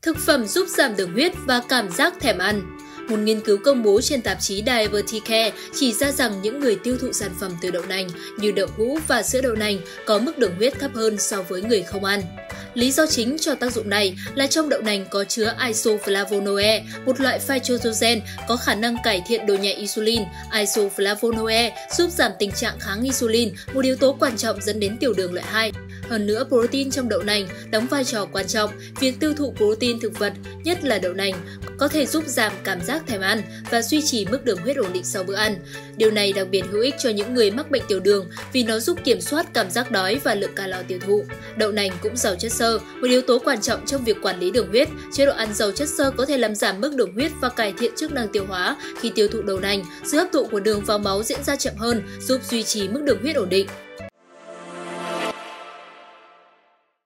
Thực phẩm giúp giảm đường huyết và cảm giác thèm ăn. Một nghiên cứu công bố trên tạp chí Diabetes Care chỉ ra rằng những người tiêu thụ sản phẩm từ đậu nành như đậu hũ và sữa đậu nành có mức đường huyết thấp hơn so với người không ăn. Lý do chính cho tác dụng này là trong đậu nành có chứa isoflavonoe, một loại phytoestrogen có khả năng cải thiện độ nhạy insulin. Isoflavonoe giúp giảm tình trạng kháng insulin, một yếu tố quan trọng dẫn đến tiểu đường loại 2. Hơn nữa, protein trong đậu nành đóng vai trò quan trọng. Việc tiêu thụ protein thực vật, nhất là đậu nành, có thể giúp giảm cảm giác thèm ăn và duy trì mức đường huyết ổn định sau bữa ăn. Điều này đặc biệt hữu ích cho những người mắc bệnh tiểu đường vì nó giúp kiểm soát cảm giác đói và lượng calo tiêu thụ. Đậu nành cũng giàu chất xơ, một yếu tố quan trọng trong việc quản lý đường huyết. Chế độ ăn giàu chất xơ có thể làm giảm mức đường huyết và cải thiện chức năng tiêu hóa. Khi tiêu thụ đậu nành, sự hấp thụ của đường vào máu diễn ra chậm hơn, giúp duy trì mức đường huyết ổn định.